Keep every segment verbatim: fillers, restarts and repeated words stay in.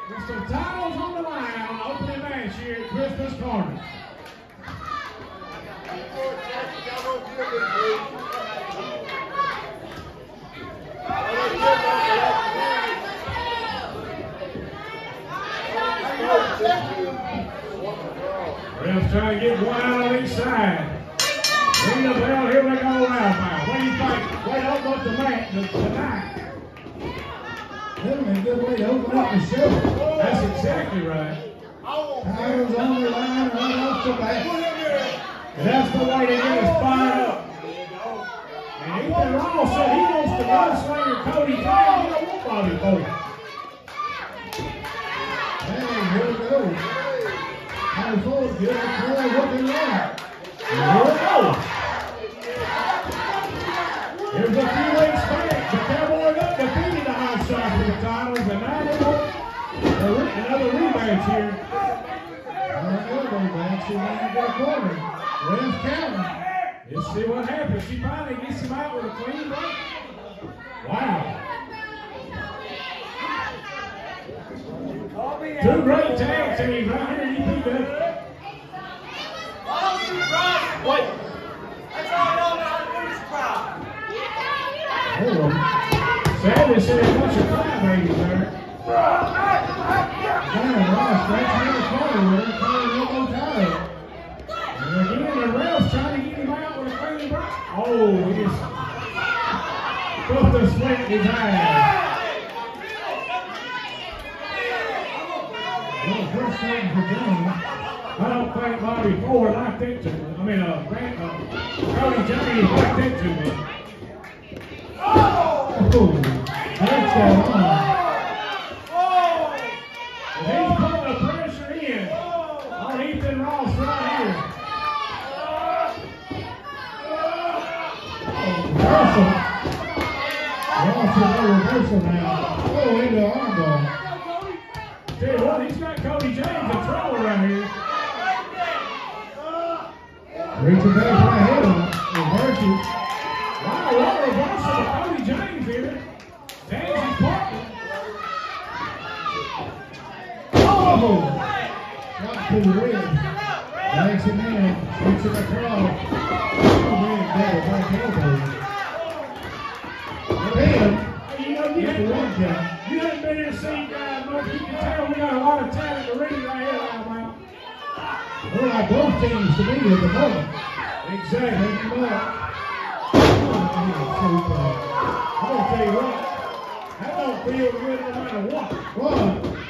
It's the titles on the line on the opening match here at Christmas Corner. Refs trying to get one out on each side. Ring the bell, here we go now, man. What do you think? Way to open up the match tonight. That'll be a good way to open up the show. That's exactly right. Titles on the line right off the bat. And that's the way to get us fired up. And Ethan Ross said he wants to gunslinger Cody James. He don't want Bobby Boy. Hey, here we go. How forward, good. That's looking right. Here we go. Here's a few weeks back. The Cowboys up defeated the Hot Shots for the titles, and now they want another rematch here. Our elbow match in the corner. Ref counting. Let's see what happens. She finally gets him out with a clean break. Wow. Two great tag teams right here in E P W. Wait. That's all I know how to do is cry. Hold on. Sadly said a bunch of crybabies there. Damn, Ross, that's in the corner. We're calling elbow title. And again, the refs trying to get him out with a clean break. Oh, he just put the sweat in his eye. Well, first thing for Jones. I don't think Bobby Ford liked it too much. I mean, uh, Grant, uh, Cody James liked it too much. Oh, that's that on. And he's putting the pressure in on Ethan Ross right here. Reversal. Ross is a reversal now. Oh, into the arm bar. Tell you what, he's got Cody James in trouble right here. Reaching back right ahead of him. Reversal. Wow, what a reversal of Cody James here. James is partner. Oh! Shot to the ribs. Makes him in. Shoots it across. Oh, man, double back elbow. Bam! You know, you Get the one count. You haven't been in the scene, guys, but you can tell we got a lot of talent in the ring right here, Alabama. Well, like both teams to me at the moment. Exactly. You know, I'm gonna tell you what, that don't feel good no matter what. what?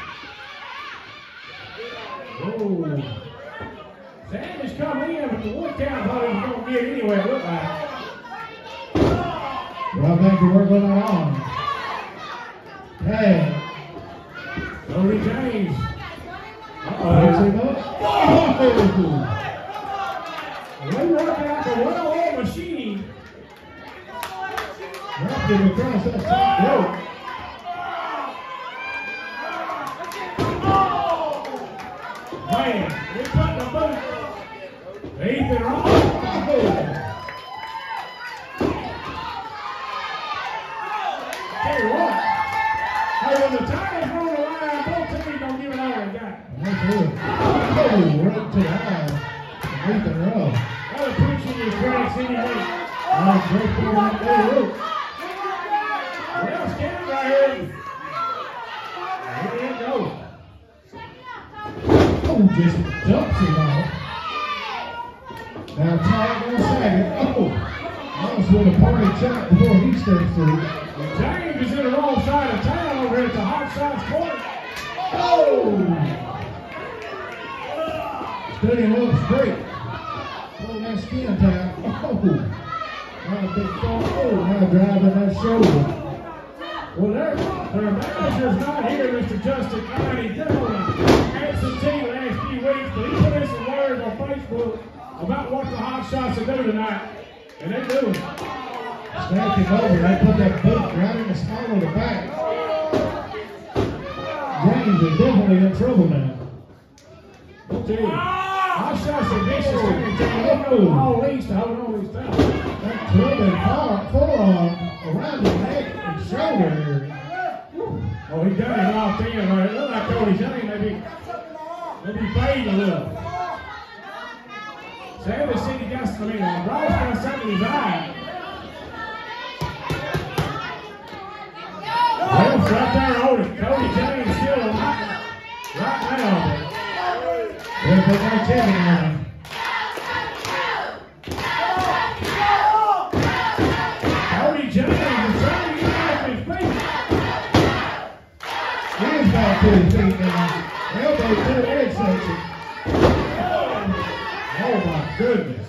Oh. Sam has come in, but the one count thought he was gonna get anyway, it looked like. Well, I think we're working on on. Hey. Cody James. Picks Uh-oh. him up. Oh! They work out the well-oiled machine. Wrapped him across that top rope. Man, they put the boot. Ethan Ross. Oh! Tell you what, hey, when the titles roll the line, both teams don't give it all they got. That's good. Oh, right to the eye. Ethan Ross. I'll appreciate your cracks anyway. Oh, great for that day rope. Well, scan right here. Here it goes. Oh, just dumps him off. Now tag on second. Oh, Ross with a party shot before he steps through. James is in the wrong side of town over here at the Hot Shots Corner. Oh! Stood him up straight. Pull that skin tap. Oh! Now a big thumb. Oh, now driving that shoulder. Well, their, their manager's not here, Mister Justin Knight. He's been on an absentee the last few weeks, but he put in some words on Facebook about what the Hot Shots are doing tonight. And they're doing it. Stacked him over. They put that boot right in the small of the back. James is definitely in trouble now. I'll tell you, Hot Shots are vicious. They can take all these to hold on to his time. That club and forearm around the neck and shoulder area. Woo. Oh, he got it off in right. It looked like Cody James maybe, maybe fading a little. Savage said he got some, I mean, uh, Ross got something in his eye. Ref's right there holding. Cody James still alive. Right now. They'll put that checking on him. Cody James is trying to get off his feet. He is back to his feet now. Elbow to the head section. Oh my goodness.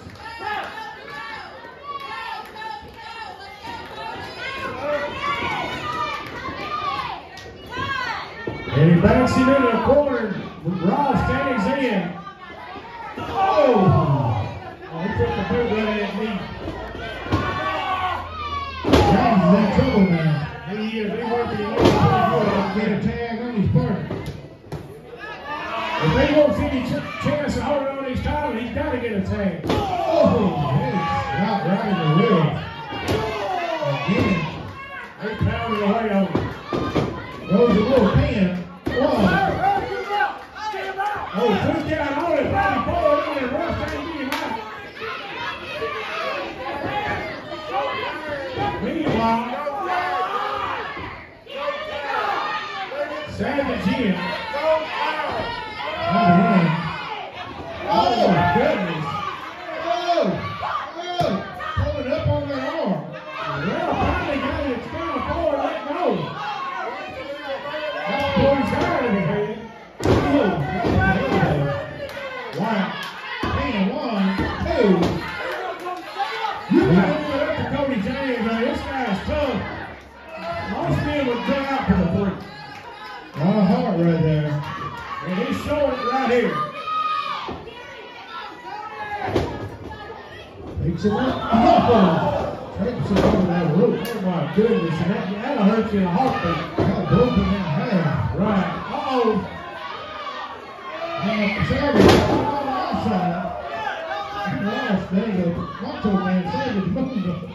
And he backs him into the corner. Ross stands in. Oh! Oh, he put the boot right at me. James is in trouble now. He is. They working him over. Get a tag on his partner. If he wants any ch chance of holding on his title, he's got to get a tag. Oh, he's right, right in the ribs. Again. They pounded away on him. Goes a little pin. One. Oh, two down on it. Bobby forward in there. Russ ain't getting out. Meanwhile, Savage in. Oh, my goodness. Oh, oh, pulling up on their arm. Well, finally got it down forward, let go. That's Corey's side of the head. Wow. And one, two. You got to put up to Cody James, man. This guy's tough. Most men would go out for the three. A lot of heart right there. And he's showing it right here. Takes it up. Oh, takes it over that rope. Oh my goodness, and that, that'll hurt you in a heartbeat. Got broken in half. Right. Uh-oh. And Savage on the outside. Ross, there you go. Macho Man Savage moved up.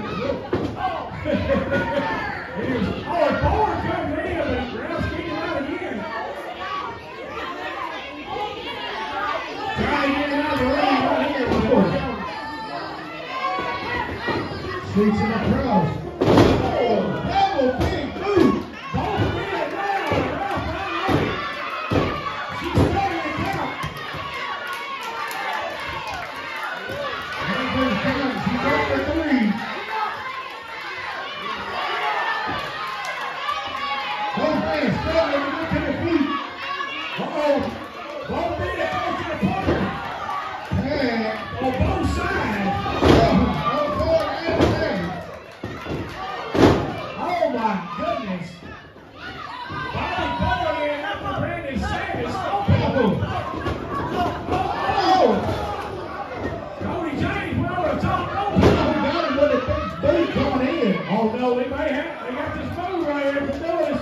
He was, oh, a forward coming in, but Rouse getting out again. Trying to get out of the ring right here. Streaks in the crowd. Oh, double big boot. Both men down, and Rouse not ready. She's starting to count. And for the count, she's up for three. Both men struggling to get to the feet. Uh-oh. Both men are close to the corner. And On both sides. oh, Ford and Savage. Oh my goodness. Bobby Ford in after Brandon Savage. Oh. Oh, Cody James went over the top rope. we got him with a big boot coming in. Oh no, they may have. They got this move right here from Lewis.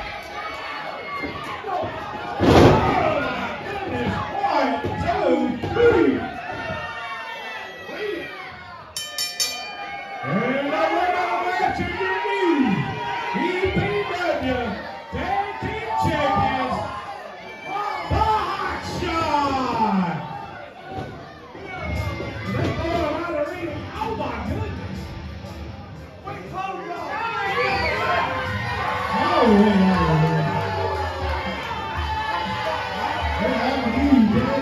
Oh my goodness. One, two, three. And I went on back to your knees. E P W Tag Team Champions. The Hot Shot. They throw him out of the ring. Oh my goodness. Oh, yeah, yeah, yeah. Yeah, I'm huge, man.